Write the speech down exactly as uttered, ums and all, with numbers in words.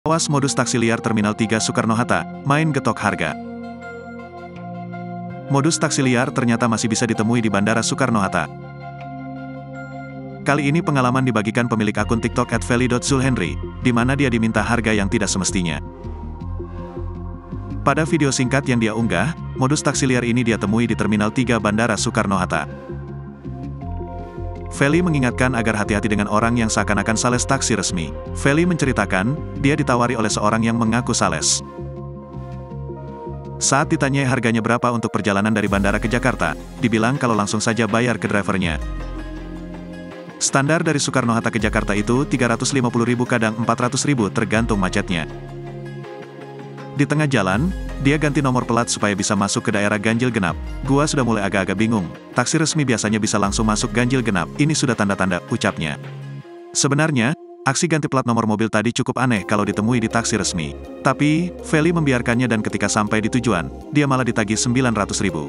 Awas modus taksi liar Terminal tiga Soekarno-Hatta, main getok harga. Modus taksi liar ternyata masih bisa ditemui di Bandara Soekarno-Hatta. Kali ini pengalaman dibagikan pemilik akun TikTok at feli dot zulhenry, di mana dia diminta harga yang tidak semestinya. Pada video singkat yang dia unggah, modus taksi liar ini dia temui di Terminal tiga Bandara Soekarno-Hatta. Feli mengingatkan agar hati-hati dengan orang yang seakan-akan sales taksi resmi. Feli menceritakan, dia ditawari oleh seorang yang mengaku sales. Saat ditanyai harganya berapa untuk perjalanan dari bandara ke Jakarta, dibilang kalau langsung saja bayar ke drivernya. Standar dari Soekarno-Hatta ke Jakarta itu tiga ratus lima puluh ribu kadang empat ratus ribu tergantung macetnya. Di tengah jalan, dia ganti nomor pelat supaya bisa masuk ke daerah ganjil genap. Gua sudah mulai agak-agak bingung, taksi resmi biasanya bisa langsung masuk ganjil genap, ini sudah tanda-tanda, ucapnya. Sebenarnya, aksi ganti plat nomor mobil tadi cukup aneh kalau ditemui di taksi resmi. Tapi, Feli membiarkannya dan ketika sampai di tujuan, dia malah ditagih sembilan ratus ribu.